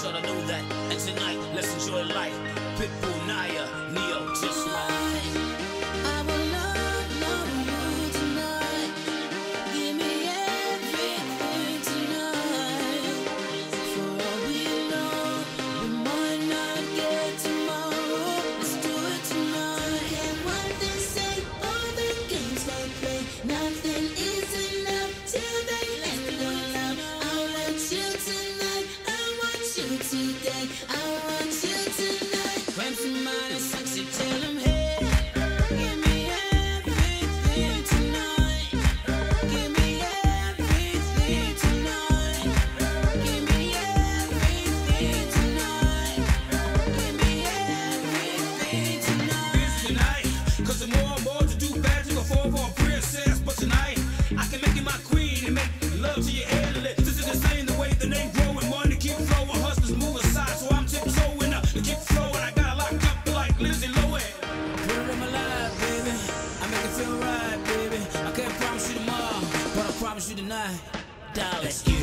thought I knew that. And tonight, let's enjoy life. Pitbull, Naya, Neo, just right. I will love you tonight. Give me everything tonight. For all we know, we might not get tomorrow. Let's do it tonight. And what they say, all the games they play, nothing is enough till they let go love. I'll let you tonight. I want you today. I want you tonight. Grab somebody sexy, tell them hey. Give me everything tonight. Give me everything tonight. Give me everything tonight. Give me everything tonight. Tonight, cause the more and more to do bad, you go fall for a princess. But tonight, I can make you my queen and make love to your head. This is the same the way the name growing, money keep flowing, hustlers move aside, so I'm tiptoeing up to keep flowing. I got locked up like Lindsay Lohan. Put it in my life, baby. I make it feel right, baby. I can't promise you tomorrow, but I promise you tonight, darling.